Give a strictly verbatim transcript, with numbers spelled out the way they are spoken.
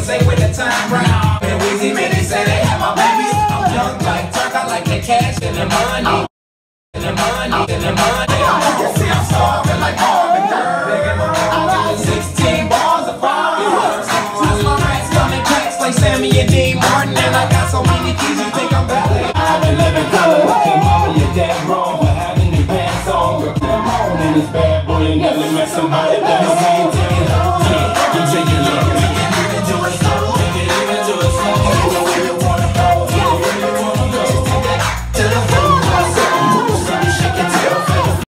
say when the time right. And Weezy man, they say they have my baby. I'm young like Turk, I like the cash and the money. And the money, and the money. You see I'm starving like Marvin, girl. I got sixteen bars of fireworks. My rats coming cracks like Sammy and Dean Martin. And I got so many keys, you think I'm better. I've been living good. Hey mama, your dad wrong for having your pants on. Come on in this bad boy and gotta make somebody better.